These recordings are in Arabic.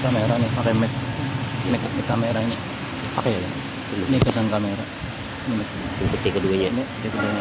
kamera nih, pakai mic kamera ini, pakai ya. Ini pasang kamera. Ini ketika keduanya, ini keduanya.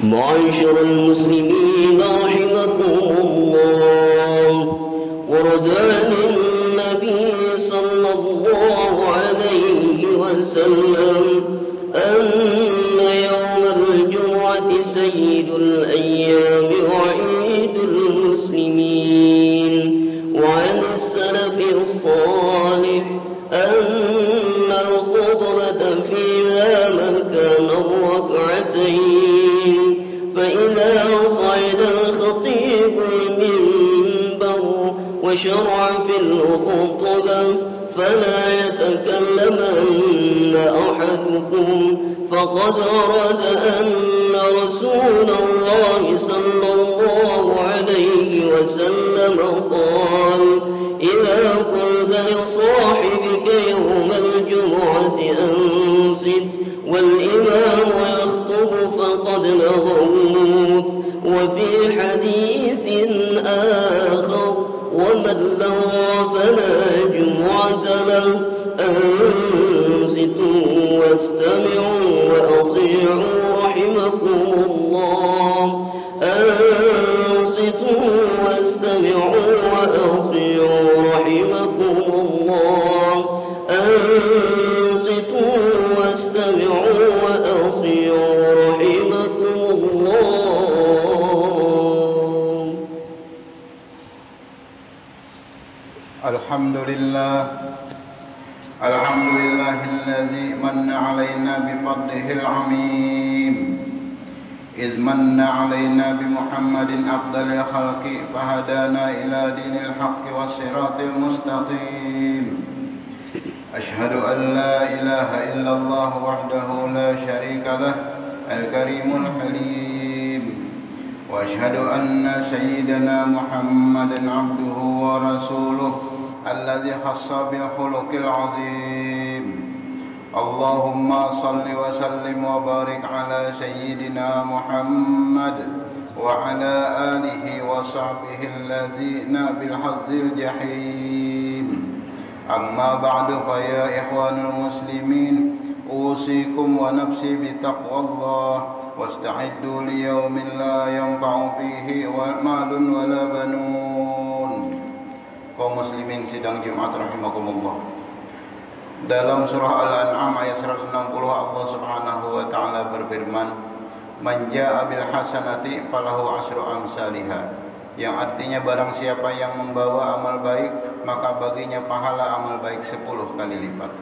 معاشر المسلمين رحمكم الله، ورد عن النبي صلى الله عليه وسلم أن يوم الجمعة سيد الأيام وعيد المسلمين. وعن السلف الصالح أن الخطبة فيها مكان الركعتين، فإذا صعد الخطيب المنبر وشرع في الخطبة فلا يتكلمن أحدكم، فقد ورد أن رسول الله صلى الله عليه وسلم قال: إذا قلت لصاحبك يوم الجمعة أنصت والإمام يخطب فقد لغوت. وفي حديث آخر: ومن لغى فلا جمعة له. أنصتوا واستمعوا وأطيعوا رحمكم الله. أنصتوا واستمعوا وأطيعوا رحمكم الله. أنصتوا واستمعوا وأطيعوا رحمكم الله. الحمد لله الذي من علينا بفضله العميم، إذ من علينا بمحمد أفضل الخلق فهدانا إلى دين الحق والصراط المستقيم. أشهد أن لا إله إلا الله وحده لا شريك له الكريم الحليم، وأشهد أن سيدنا محمدا عبده ورسوله الذي خص بالخلق العظيم. اللهم صل وسلم وبارك على سيدنا محمد وعلى آله وصحبه الذين بالحظ الجحيم. أما بعد، فيا إخوان المسلمين، أوصيكم ونفسي بتقوى الله، واستعدوا ليوم لا ينفع فيه مال ولا بنون. Kaum muslimin sidang Jumat rahimakumullah. Dalam surah Al-An'am ayat 160 Allah Subhanahu wa taala berfirman, "Man jaa'a bil hasanati falahu asyru amsalihha." Yang artinya barang siapa yang membawa amal baik, maka baginya pahala amal baik 10 kali lipat.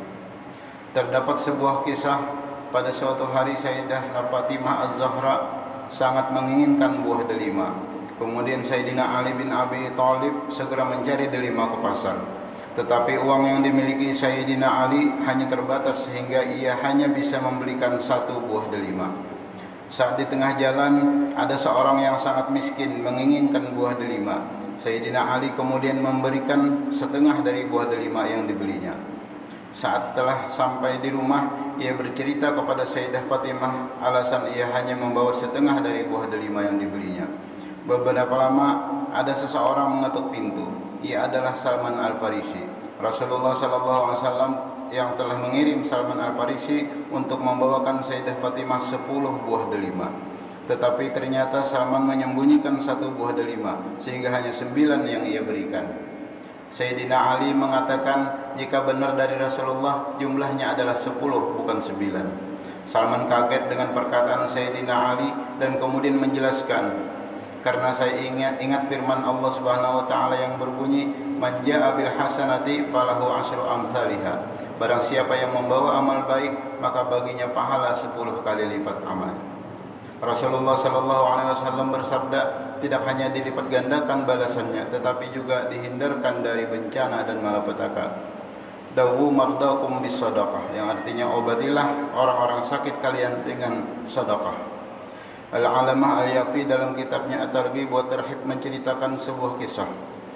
Terdapat sebuah kisah, pada suatu hari Sayyidah Fatimah Az-Zahra sangat menginginkan buah delima. Kemudian Sayyidina Ali bin Abi Thalib segera mencari delima ke pasar. Tetapi uang yang dimiliki Sayyidina Ali hanya terbatas sehingga ia hanya bisa membelikan 1 buah delima. Saat di tengah jalan ada seorang yang sangat miskin menginginkan buah delima. Sayyidina Ali kemudian memberikan setengah dari buah delima yang dibelinya. Saat telah sampai di rumah, ia bercerita kepada Sayyidah Fatimah alasan ia hanya membawa setengah dari buah delima yang dibelinya. Beberapa lama ada seseorang mengetuk pintu. Ia adalah Salman Al-Farisi. Rasulullah SAW yang telah mengirim Salman Al-Farisi untuk membawakan Sayyidah Fatimah 10 buah delima. Tetapi ternyata Salman menyembunyikan 1 buah delima, sehingga hanya 9 yang ia berikan. Sayyidina Ali mengatakan jika benar dari Rasulullah jumlahnya adalah 10 bukan 9. Salman kaget dengan perkataan Sayyidina Ali dan kemudian menjelaskan, karena saya ingat firman Allah Subhanahu wa taala yang berbunyi, "Man jaa'a bil hasanati falahu asyru amsalihha." Barang siapa yang membawa amal baik, maka baginya pahala 10 kali lipat amal. Rasulullah sallallahu alaihi wasallam bersabda, tidak hanya dilipat gandakan balasannya, tetapi juga dihindarkan dari bencana dan malapetaka. Dawu mardakum bis shadaqah, yang artinya obatilah orang-orang sakit kalian dengan sedekah. Al-Alamah Al-Yafi dalam kitabnya At-Targhib wa Tarhib menceritakan sebuah kisah.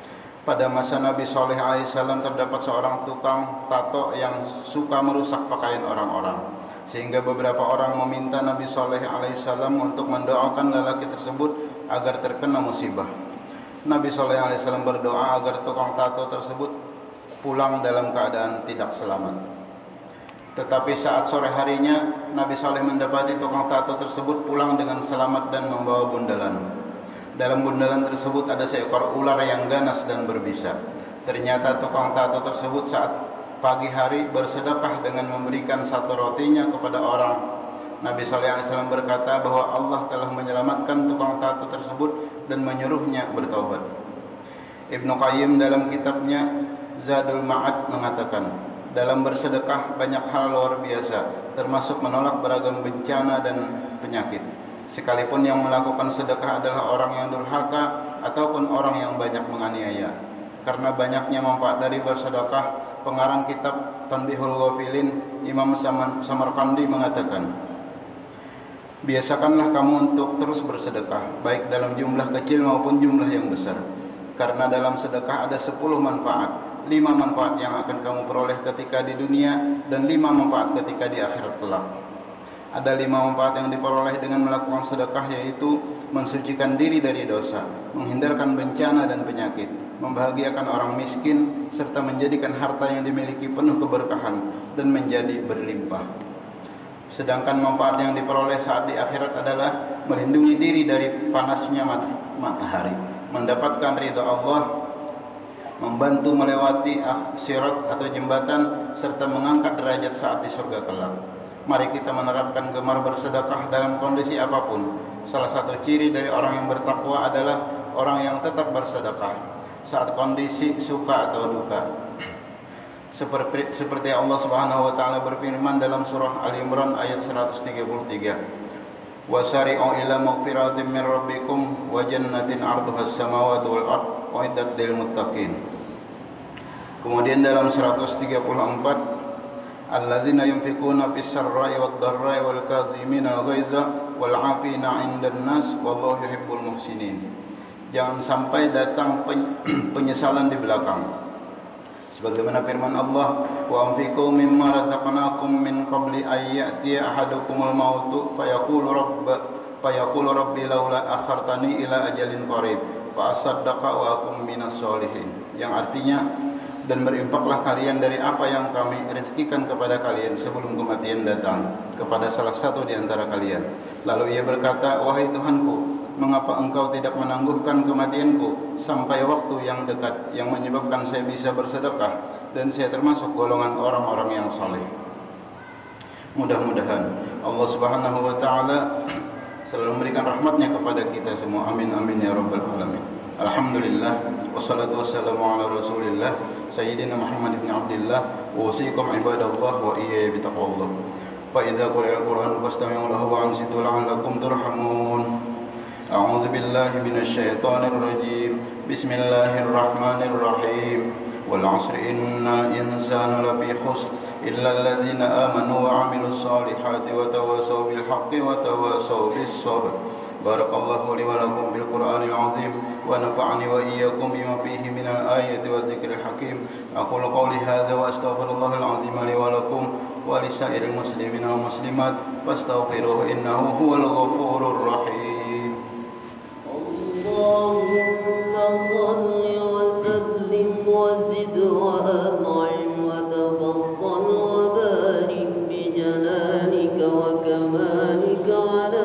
Pada masa Nabi Saleh alaihissalam terdapat seorang tukang tato yang suka merusak pakaian orang-orang, sehingga beberapa orang meminta Nabi Saleh alaihissalam untuk mendoakan lelaki tersebut agar terkena musibah. Nabi Saleh alaihissalam berdoa agar tukang tato tersebut pulang dalam keadaan tidak selamat. Tetapi saat sore harinya, Nabi Saleh mendapati tukang tato tersebut pulang dengan selamat dan membawa bundalan. Dalam bundalan tersebut ada seekor ular yang ganas dan berbisa. Ternyata tukang tato tersebut saat pagi hari bersedekah dengan memberikan satu rotinya kepada orang. Nabi Saleh Alaihissalam berkata bahwa Allah telah menyelamatkan tukang tato tersebut dan menyuruhnya bertaubat. Ibnu Qayyim dalam kitabnya Zadul Ma'ad mengatakan, dalam bersedekah banyak hal luar biasa, termasuk menolak beragam bencana dan penyakit. Sekalipun yang melakukan sedekah adalah orang yang durhaka ataupun orang yang banyak menganiaya. Karena banyaknya manfaat dari bersedekah, pengarang kitab Tanbihul Ghafilin Imam Samarqandi mengatakan, biasakanlah kamu untuk terus bersedekah, baik dalam jumlah kecil maupun jumlah yang besar. Karena dalam sedekah ada 10 manfaat. 5 manfaat yang akan kamu peroleh ketika di dunia dan 5 manfaat ketika di akhirat kelak. Ada 5 manfaat yang diperoleh dengan melakukan sedekah, yaitu mensucikan diri dari dosa, menghindarkan bencana dan penyakit, membahagiakan orang miskin, serta menjadikan harta yang dimiliki penuh keberkahan dan menjadi berlimpah. Sedangkan manfaat yang diperoleh saat di akhirat adalah melindungi diri dari panasnya matahari, mendapatkan ridha Allah, membantu melewati sirat atau jembatan, serta mengangkat derajat saat di surga kelak. Mari kita menerapkan gemar bersedekah dalam kondisi apapun. Salah satu ciri dari orang yang bertakwa adalah orang yang tetap bersedekah saat kondisi suka atau duka. Seperti Allah Subhanahu wa taala berfirman dalam surah Ali Imran ayat 133. Wasari'u ila maghfiratin min rabbikum wa jannatin 'arduhas samawati wal ard uiddat lil muttaqin. Kemudian dalam 134, allazina yunfikuna fis sarra'i wad dharra'i wal kazimina al-ghaiza wal 'afina 'indan nas wallahu yuhibbul muhsinin. Jangan sampai datang penyesalan di belakang. Sebagaimana firman Allah, wa anfiqu mimma razaqnakum min qabli ay ya'tiya ahadukumul mautu fayaqulu rabbi laula akhartani ila ajalin qarib fa asaddaqa wa akum minas solihin. Yang artinya, dan berinfaklah kalian dari apa yang kami rezekikan kepada kalian sebelum kematian datang kepada salah satu di antara kalian. Lalu ia berkata, wahai Tuhanku, mengapa engkau tidak menangguhkan kematianku sampai waktu yang dekat yang menyebabkan saya bisa bersedekah dan saya termasuk golongan orang-orang yang saleh. Mudah-mudahan Allah Subhanahu wa taala selalu memberikan rahmatnya kepada kita semua. Amin amin ya rabbal alamin. Alhamdulillah wassalatu wassalamu ala Rasulillah Sayyidina Muhammad ibn Abdillah wa usikum ibadallah wa iyaya bitaqwallah. Fa idza quri'al Qur'an fastami'u lahu wa ansitu la'allakum turhamun. A'udzu billahi minasy syaithanir rajim. Bismillahirrahmanirrahim. Wal 'asri innal insana lafi khusr illa alladzina amanu wa 'amilus solihati wa tawassaw bil haqqi wa tawassaw bis sabr. Barakallahu li wa lakum bil Qur'anil azim wa nafa'ani wa iyyakum bima fihi minal ayati wa dzikril hakim. Aqulu qawli hadza wa astaghfirullahal azim li wa lakum wa li sa'iril muslimina wal muslimat fastaghfiruhu innahu huwal ghafurur rahim. Allahumma shalli wa sallim wa zid wa an'im wa tafaddal wa barik bi jalalika wa kamalika ala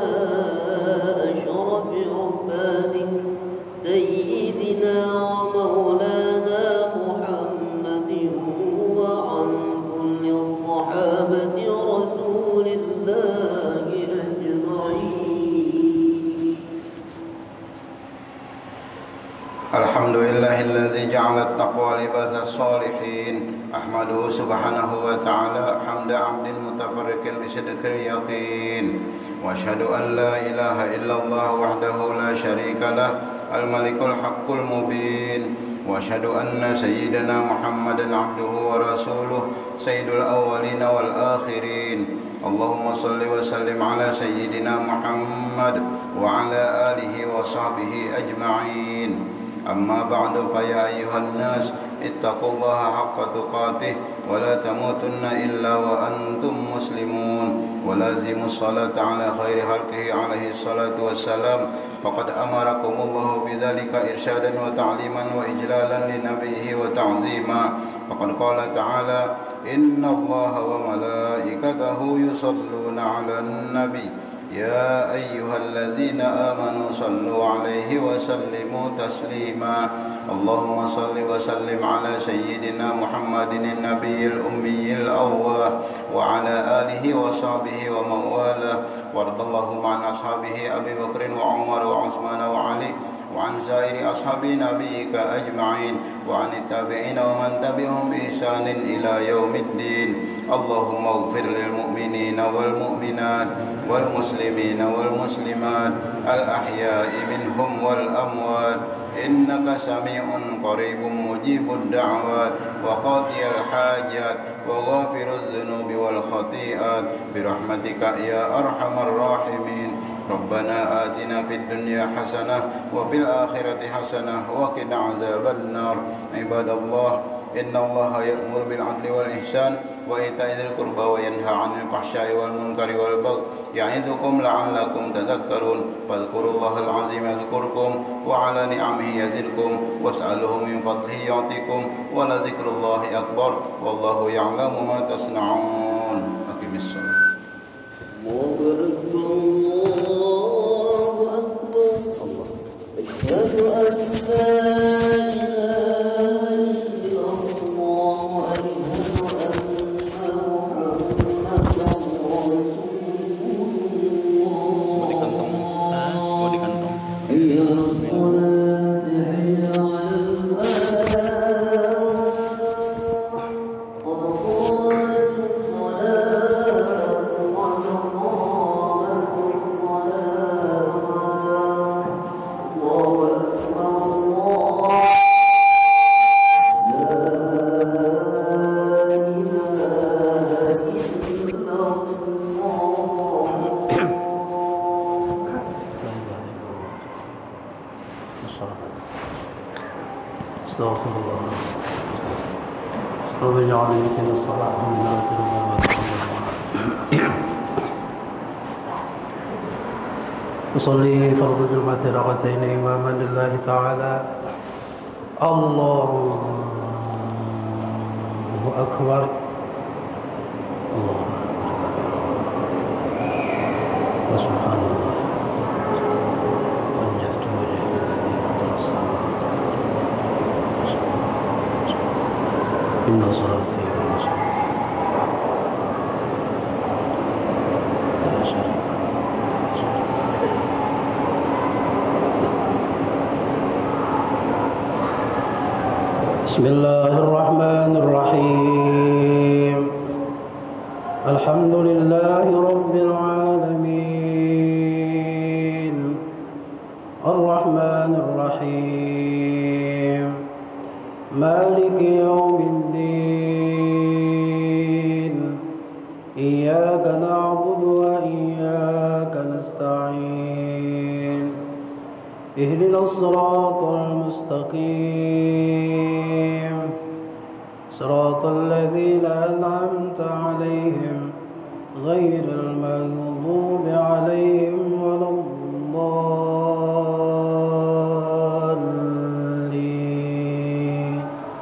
سيدنا ومولانا محمد وعن كل الصحابة رسول الله أجمعين. الحمد لله الذي جعل التقوى لباس الصالحين. أحمده سبحانه وتعالى حمد عبد متفرق بصدق اليقين. وأشهد أن لا إله إلا الله وحده لا شريك له الملك الحق المبين. وأشهد أن سيدنا محمدا عبده ورسوله سيد الأولين والآخرين. اللهم صل وسلم على سيدنا محمد وعلى آله وصحبه أجمعين. أما بعد فيا أيها الناس اتقوا الله حق تقاته ولا تموتن إلا وأنتم مسلمون ولازموا الصلاة على خير خلقه عليه الصلاة والسلام فقد أمركم الله بذلك إرشادا وتعليما وإجلالا لنبيه وتعظيما. فقد قال تعالى: إن الله وملائكته يصلون على النبي يا أيها الذين آمنوا صلوا عليه وسلموا تسليما. اللهم صل وسلم على سيدنا محمد النبي الأمي الأواه وعلى آله وصحبه ومن والاه، وارض اللهم عن أصحابه أبي بكر وعمر وعثمان وعلي وعن سائر أصحاب نبيك أجمعين، وعن التابعين ومن تبعهم بإحسان إلى يوم الدين. اللهم اغفر للمؤمنين والمؤمنات والمسلمين والمسلمات الأحياء منهم والأموات، إنك سميع قريب مجيب الدعوات وقاضي الحاجات وغافر الذنوب والخطيئات برحمتك يا أرحم الراحمين. ربنا آتنا في الدنيا حسنة وفي الآخرة حسنة وقنا عذاب النار. عباد الله، إن الله يأمر بالعدل والإحسان وإيتاء ذي القربى وينهى عن الفحشاء والمنكر والبغي يعظكم لعلكم تذكرون. فاذكروا الله العظيم يذكركم وعلى نعمه يزدكم واسألوه من فضله يعطيكم ولذكر الله أكبر والله يعلم ما تصنعون. أقم الصلاة. الله أكبر الله أكبر أشهد أن لا إله إلا الله أشهد أن محمدا رسول الله. حي على الصلاة حي على الفلاح قد قامت الصلاة قد قامت الصلاة. الله أكبر الله لا إله إلا الله. استغفر الله. رب اجعلني مقيم الصلاة ومن ذريتي أصلي فرض الجمعة ركعتين إماما لله تعالى. الله أكبر. الله أكبر. وسبحان الله. وجهت وجهي للذي فطر السماوات إن صلاتي ونسكي لا شريك له. بسم الله الرحمن الرحيم. الحمد لله رب العالمين الرحمن الرحيم مالك يوم الدين. إياك نعبد وإياك نستعين. اهدنا الصراط المستقيم صراط الذين أنعمت عليهم غير المغضوب عليهم ولا الضالين.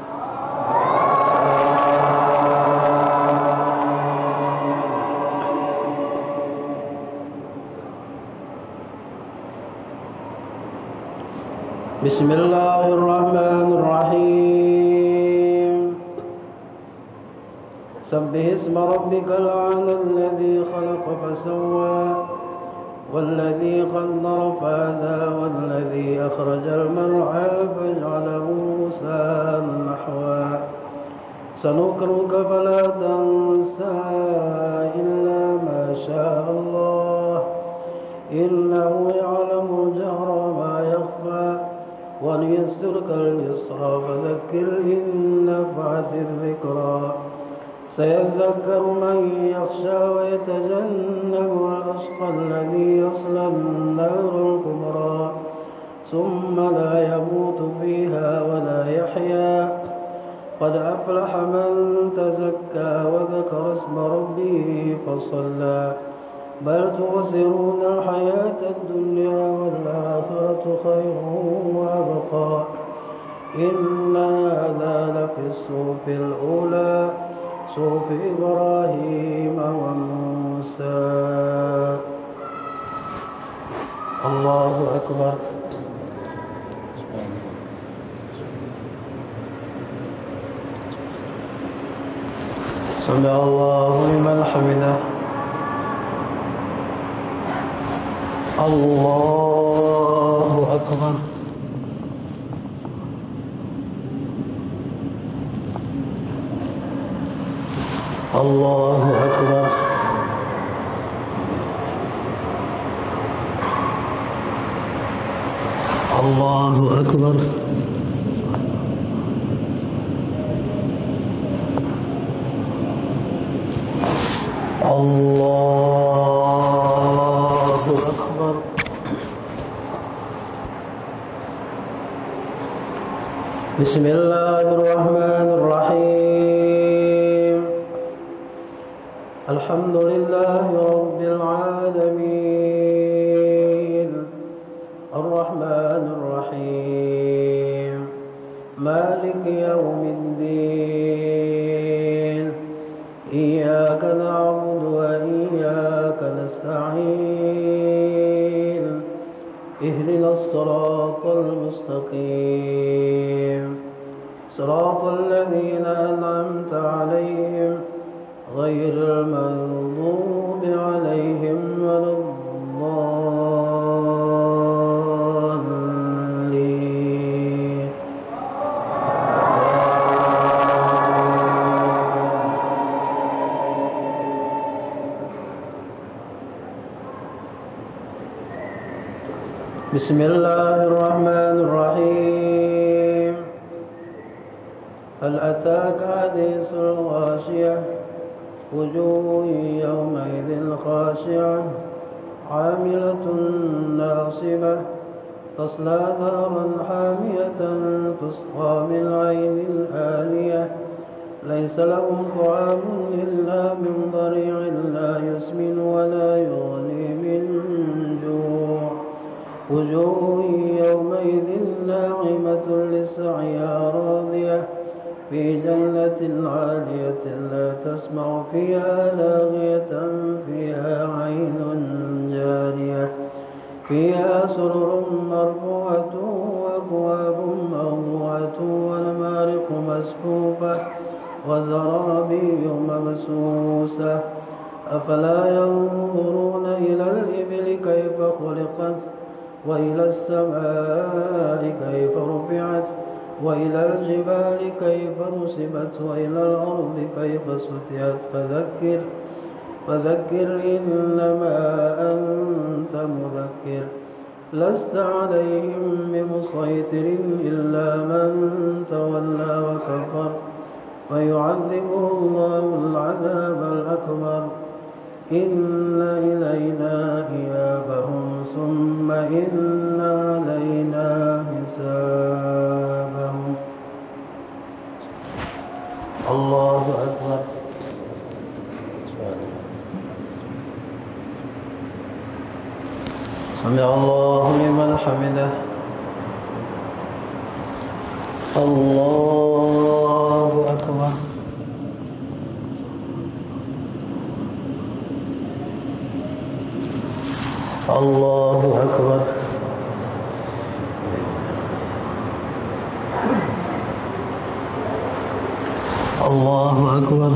بسم الله الرحمن الرحيم. سبح اسم ربك الأعلى الذي خلق فسوى والذي قدر فهدى والذي أخرج المرعى فجعله غثاء نحوا. سنقرئك فلا تنسى إلا ما شاء الله إنه يعلم الجهر وما يخفى. ونيسرك اليسرى فذكر إن نفعت الذكرى. سيذكر من يخشى ويتجنبها الأشقى الذي يصلى النار الكبرى ثم لا يموت فيها ولا يحيا. قد أفلح من تزكى وذكر اسم ربه فصلى بل تؤثرون الحياة الدنيا والآخرة خير وأبقى إن هذا لفي الصحف الأولى صحف إبراهيم وموسى. الله أكبر. سمع الله لمن حمده. الله أكبر. الله أكبر. الله أكبر. الله أكبر. بسم الله الرحمن الرحيم. الحمد لله رب العالمين الرحمن الرحيم مالك يوم الدين إياك نعبد وإياك نستعين اهدنا الصراط المستقيم صراط الذين أنعمت عليهم غير المغضوب عليهم ولا الضالين. بسم الله الرحمن الرحيم. هل أتاك حديث الغاشية وجوه يومئذ خاشعة عاملة ناصبة تصلى نارا حامية تسقى من عين آنية ليس لهم طعام إلا من ضريع لا يسمن ولا يغني من جوع وجوه يومئذ ناعمة لسعيها راضية في جنة عالية لا تسمع فيها لاغية فيها عين جارية فيها سرر مرفوعة وأكواب موضوعة ونمارق مسفوفة وزرابي مبسوسة أفلا ينظرون إلى الإبل كيف خلقت وإلى السماء كيف رفعت وإلى الجبال كيف نصبت وإلى الأرض كيف سطحت فذكر إنما أنت مذكر لست عليهم بمسيطر إلا من تولى وكفر فيعذبه الله العذاب الأكبر إن إلينا إيابهم ثم إن علينا حسابهم. الله أكبر. سمع الله لمن حمده. الله أكبر. الله أكبر. الله أكبر.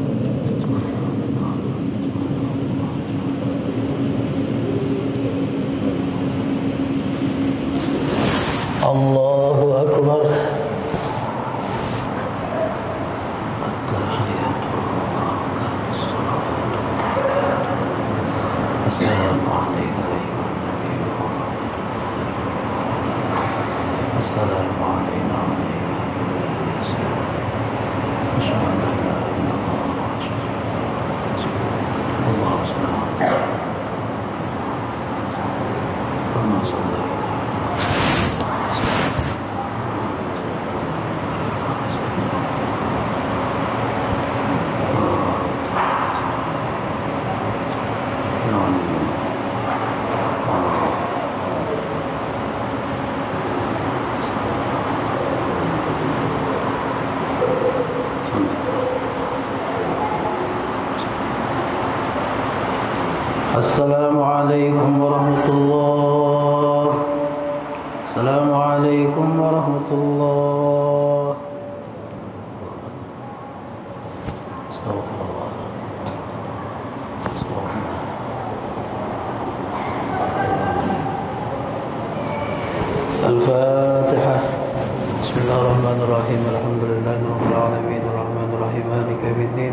الله أكبر. السلام عليك أيها النبي السلام علينا وعلى عباد الله أشهد أن لا إله إلا الله وأشهد أن محمدا رسول الله. اللهم صل على كما صليت وعلى ورحمة الله. استغفر الله. استغفر الله. الفاتحة. بسم الله الرحمن الرحيم. الحمد لله رب العالمين الرحمن الرحيم مالك يوم الدين.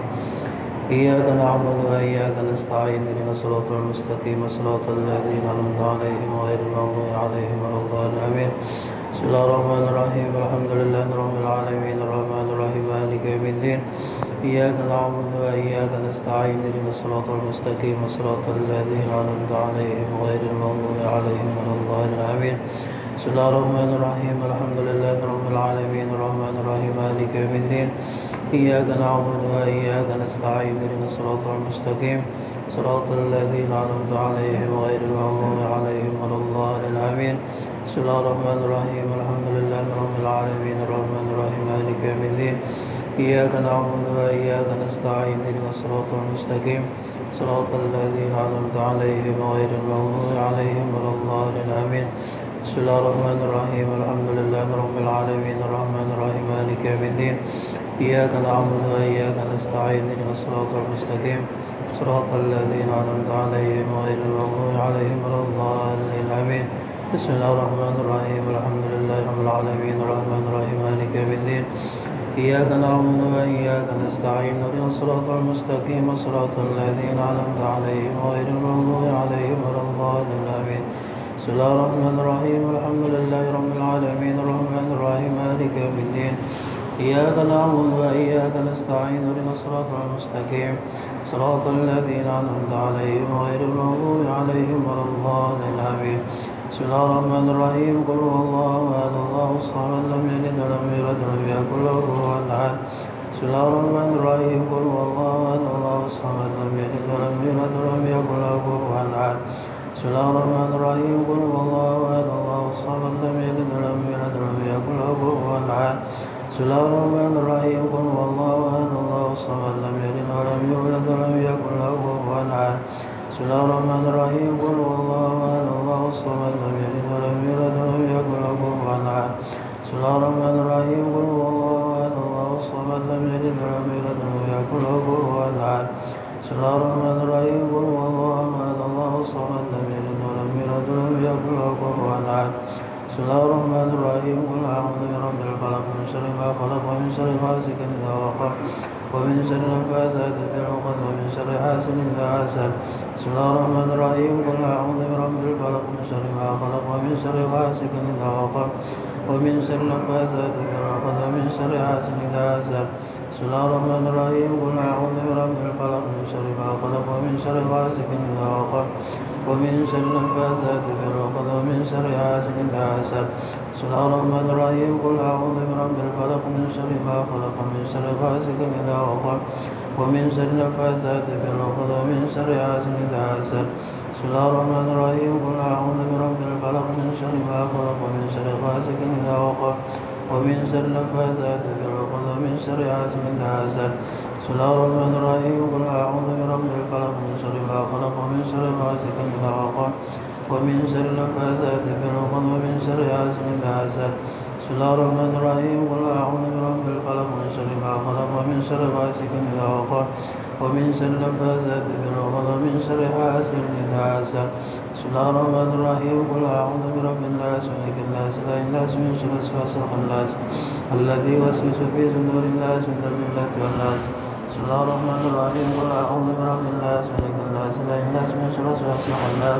إياك نعبد وإياك نستعين اهدنا الصراط المستقيم صراط الذين أنعمت عليهم غير المغضوب عليهم ولا الضالين آمين. بسم الله الرحمن الرحيم. الحمد لله رب العالمين الرحمن الرحيم مالك يوم الدين. إياك نعبد وإياك نستعين اهدنا الصراط المستقيم صراط الذين أنعمت عليهم غير المغضوب عليهم ولا الضالين آمين. بسم الله الرحمن الرحيم. الحمد لله رب العالمين الرحمن الرحيم مالك يوم الدين. إياك نعبد وإياك نستعين اهدنا الصراط المستقيم صراط الذين أنعمت عليهم غير المغضوب عليهم ولا الضالين آمين. بسم الله الرحمن الرحيم. الحمد لله رب العالمين الرحمن الرحيم مالك يوم الدين. إياك نعبد وإياك نستعين اهدنا الصراط المستقيم صراط الذين أنعمت عليهم غير المغضوب عليهم ولا الضالين آمين. بسم الله الرحمن الرحيم. الحمد لله رب العالمين الرحمن الرحيم مالك يوم الدين. إياك نعبد وإياك نستعين اهدنا الصراط المستقيم صراط الذين أنعمت عليهم غير المغضوب عليهم ولا الضالين آمين. بسم الله الرحمن الرحيم. الحمد لله رب العالمين الرحمن الرحيم مالك يوم الدين. إياك نعبد وإياك نستعين اهدنا الصراط المستقيم صراط الذين أنعمت عليهم غير المغضوب عليهم ولا الضالين آمين. بسم الله الرحمن الرحيم. الحمد لله رب العالمين الرحمن الرحيم مالك يوم الدين. إياك نعبد وإياك نستعين اهدنا الصراط المستقيم صراط الذين أنعمت عليهم غير المغضوب عليهم ولا الضالين آمين. بسم الله الرحمن الرحيم. قل هو الله أحد الله الصمد لم يلد ولم يولد ولم يكن له كفوا أحد. بسم الله الرحمن الرحيم. قل هو الله أحد الله الصمد لم يلد ولم يولد ولم يكن له كفوا أحد. بسم الله الرحمن الرحيم. قل هو الله أحد الله الصمد لم يلد ولم يولد ولم يكن له كفوا أحد. بسم الله الرحمن الرحيم. قل هو الله أحد الله الصمد لم يلد ولم يولد ولم يكن له كفوا أحد. بسم الله الرحمن الرحيم. قل هو الله أحد الله الصمد لم يلد ولم يولد ولم يكن له كفوا أحد. بسم الله الرحمن الرحيم. قل هو الله أحد الله الصمد لم يلد ولم يولد ولم يكن له كفوا أحد. بسم الله الرحمن الرحيم. قل هو الله أحد الله الصمد لم يلد ولم يولد ولم يكن له كفوا أحد. بسم الله الرحمن الرحيم. قل أعوذ برب الفلق من شر ما خلق ومن شر غاسق إذا وقب ومن شر النفاثات في العقد ومن شر حاسد إذا حسد. بسم الله الرحمن الرحيم. قل أعوذ برب الفلق من شر ما خلق ومن شر غاسق إذا وقب ومن شر النفاثات في العقد ومن شر حاسد إذا حسد. بسم الله الرحمن الرحيم. قل أعوذ برب الفلق من شر ما خلق ومن شر غاسق إذا وقب ومن شر النفاثات في العقد ومن شر حاسد إذا حسد. بسم الله الرحمن الرحيم. قل أعوذ برب الفلق من شر ما خلق ومن شر غاسق إذا وقب ومن شر النفاثات في العقد ومن شر حاسد إذا حسد. بسم الله الرحمن الرحيم. قل أعوذ برب الفلق من شر ما خلق ومن شر غاسق إذا وقب ومن شر النفاثات في العقد ومن شر حاسد إذا حسد. بسم الله الرحمن الرحيم. قل أعوذ برب الفلق من شر ما خلق ومن شر غاسق إذا وقب ومن شر النفاثات في العقد ومن شر حاسد إذا حسد. بسم الله الرحمن الرحيم. قل أعوذ برب الفلق من شر ما خلق ومن شر غاسق إذا وقب ومن شر النفاثات في العقد ومن شر حاسد إذا حسد. بسم الله الرحمن الرحيم. قل أعوذ برب الناس ملك الناس إله الناس من شر الوسواس الخناس الذي يوسوس في صدور الناس من الجنة والناس. بسم الله الرحمن الرحيم. قل أعوذ برب الناس ملك الناس إله الناس من شر الوسواس الخناس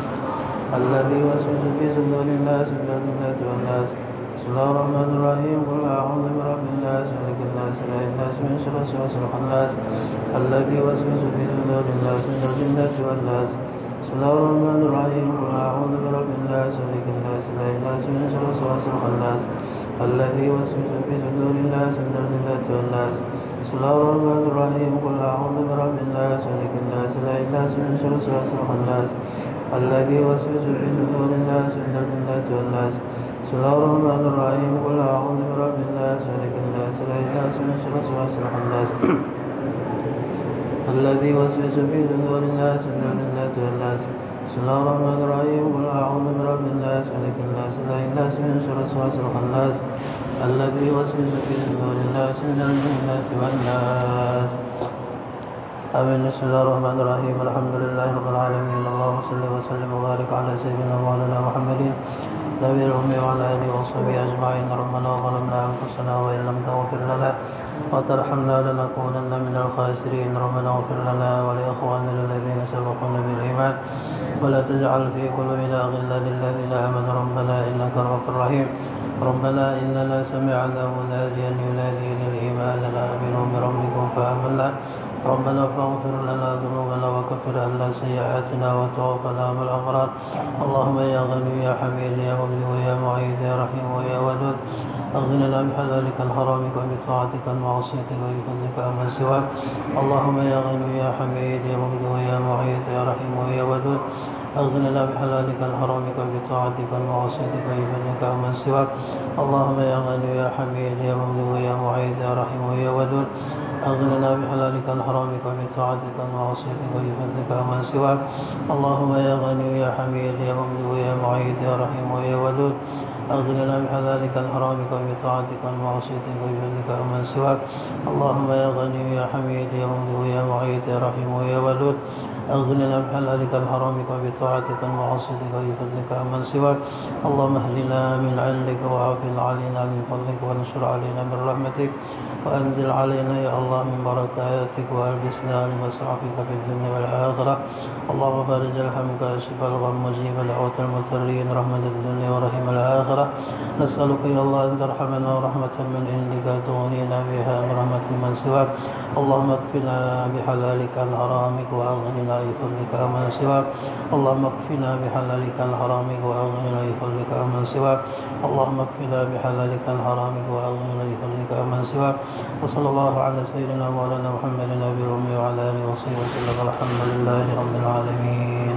الذي يوسوس في صدور الناس من الجنة والناس. بسم الله الرحمن الرحيم. قل أعوذ برب الناس ملك الناس إله الناس من شر الوسواس الخناس الذي يوسوس في صدور الناس من الجنة والناس. بسم الله الرحمن الرحيم. قل أعوذ برب الناس ملك الناس إله الناس من شر الوسواس الخناس الذي يوسوس في صدور الناس من الجنة والناس. بسم الله الرحمن الرحيم. قل أعوذ برب الناس ملك الناس إله الناس من شر الوسواس الخناس الذي يوسوس في صدور الناس من الجنة والناس. بسم الله الرحمن الرحيم. قل أعوذ برب الناس ملك الناس إله الناس من شر الوسواس الخناس الذي يوسوس في صدور الناس من الجنة والناس. بسم الله الرحمن الرحيم. قل أعوذ برب الناس ملك الناس إله الناس من شر الوسواس الخناس الذي يوسوس في صدور الناس من الجنة والناس. آمين. بسم الله الرحمن الرحيم. الحمد لله رب العالمين. اللهم صل وسلم وبارك على سيدنا مولانا محمد نبي الأمي وعلى آله وصحبه أجمعين. ربنا ظلمنا أنفسنا وإن لم تغفر لنا وترحمنا لنكونن من الخاسرين. ربنا اغفر لنا ولإخواننا الذين سبقونا بالإيمان ولا تجعل في قلوبنا غلا للذين آمنوا ربنا إنك رؤوف رحيم. ربنا إننا سمعنا مناديا ينادي للإيمان أن آمنوا بربكم فآمنا. ربنا فاغفر لنا ذنوبنا وكفر عنا سيئاتنا وتوفنا مع الأبرار. اللهم يا غني يا حميد يا مبدئ يا معيد يا رحيم ويا ودود أغننا بحلالك الحرامك وبطاعتك ومعصيتك وبفضلك عمن سواك. اللهم يا غني يا حميد يا مبدئ يا معيد يا رحيم ويا ودود أغننا بحلالك الحرامك وبطاعتك ومعصيتك وبفضلك عمن سواك. اللهم يا غني يا حميد يا مبدئ يا معيد يا رحيم ويا ودود أغننا بحلالك الحرامك وبطاعتك ومعصيتك وبفضلك عمن سواك. اللهم يا غني يا حميد يا مبدئ يا معيد يا رحيم ويا ودود أغننا بحلالك الحرامك وبطاعتك ومعصيتك وبفضلك عمن سواك. اللهم يا غني يا حميد يا مبدئ يا معيد يا رحيم ويا ودود أغننا بحلالك الحرامك وبطاعتك ومعصيتك وبفضلك عمن سواك. اللهم اهدنا من عندك وعافنا علينا من فضلك وانشر علينا من رحمتك وأنزل علينا يا الله من بركاتك وألبسنا لباس عافيك في الدنيا والآخرة. اللهم فارج الهم كاشف الغم مجيب دعوة المضطرين رحمة الدنيا ورحم الآخرة. نسألك يا الله أن ترحمنا رحمة من عندك تغنينا بها من رحمة من سواك. اللهم اكفنا بحلالك عن حرامك وأغننا بفضلك عمن سواك. اللهم اكفنا بحلالك عن حرامك وأغننا بفضلك عمن سواك. اللهم اكفنا بحلالك عن حرامك وأغننا بفضلك عمن سواك. وصلى الله على سيدنا مولانا محمد النبي الأمي وعلى آله وصحبه وسلم. الحمد لله رب العالمين.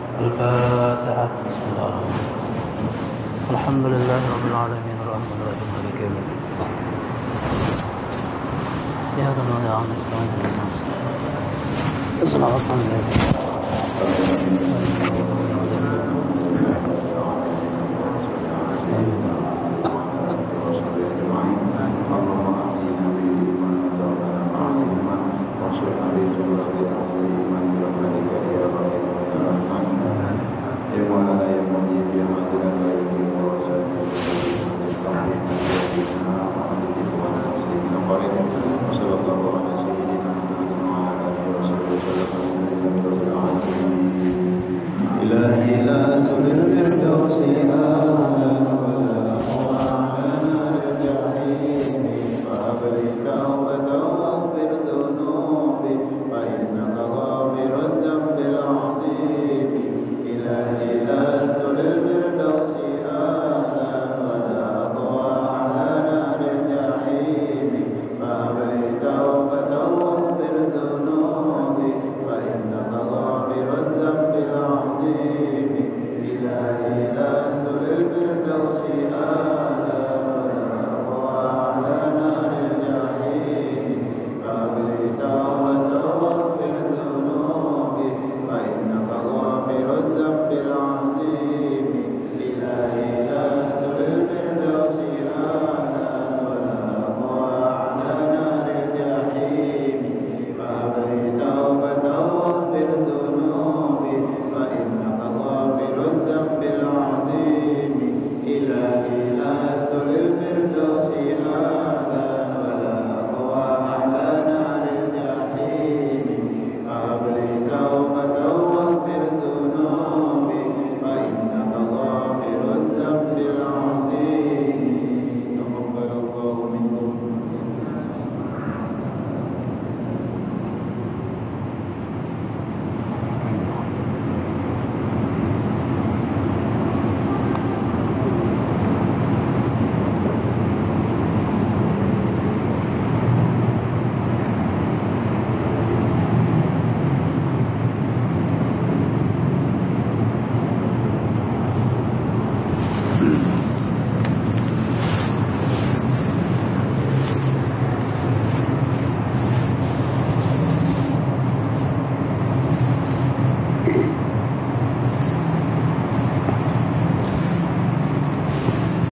الفاتحة. بسم الله الرحمن الرحيم. الحمد لله رب العالمين الرحمن الرحيم مالك يوم الدين. إياك نعبد وإياك نستعين صراط الذين إلهي لا تسل الفردوس